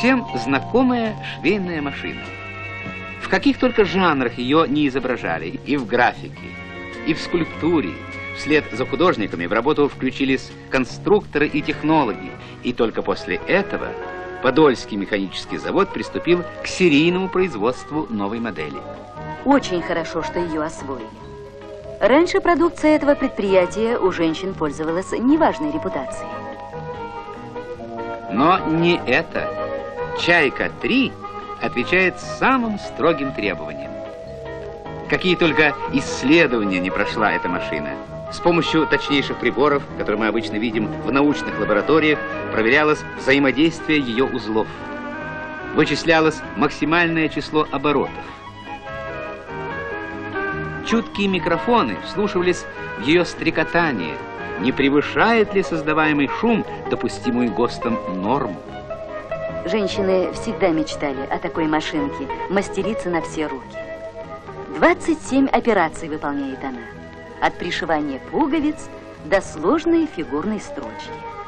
всем знакомая швейная машина. В каких только жанрах ее не изображали, и в графике, и в скульптуре. Вслед за художниками в работу включились конструкторы и технологи, и только после этого Подольский механический завод приступил к серийному производству новой модели. Очень хорошо, что ее освоили. Раньше продукция этого предприятия у женщин пользовалась неважной репутацией. Но не это. «Чайка-3» отвечает самым строгим требованиям. Какие только исследования не прошла эта машина. С помощью точнейших приборов, которые мы обычно видим в научных лабораториях, проверялось взаимодействие ее узлов. Вычислялось максимальное число оборотов. Чуткие микрофоны вслушивались в ее стрекотание, не превышает ли создаваемый шум допустимую ГОСТом норму. Женщины всегда мечтали о такой машинке, мастерице на все руки. 27 операций выполняет она. От пришивания пуговиц до сложной фигурной строчки.